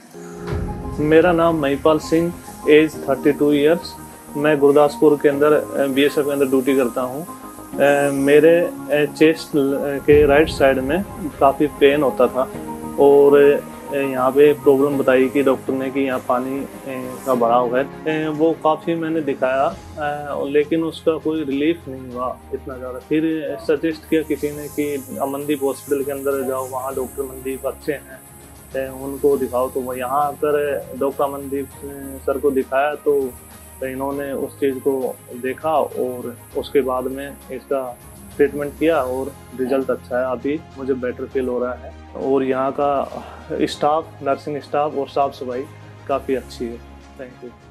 मेरा नाम Mahipal Singh, as 32 years. मैं गुरदासपुर के अंदर बीएसएफ के अंदर ड्यूटी करता हूँ। मेरे चेस्ट के राइट साइड में काफ़ी पेन होता था और यहाँ पे प्रॉब्लम बताई कि डॉक्टर ने कि यहाँ पानी का भराव है। वो काफ़ी मैंने दिखाया लेकिन उसका कोई रिलीफ नहीं हुआ इतना ज़्यादा। फिर सजेस्ट किया किसी ने कि अमनदीप हॉस्पिटल के अंदर जाओ, वहाँ डॉक्टर अमनदीप अच्छे हैं, उनको दिखाओ। तो वो यहाँ आकर डॉक्टर अमनदीप सर को दिखाया तो इन्होंने उस चीज़ को देखा और उसके बाद में इसका ट्रीटमेंट किया और रिजल्ट अच्छा है। अभी मुझे बेटर फील हो रहा है और यहाँ का स्टाफ, नर्सिंग स्टाफ और साफ़ सफाई काफ़ी अच्छी है। Thank you.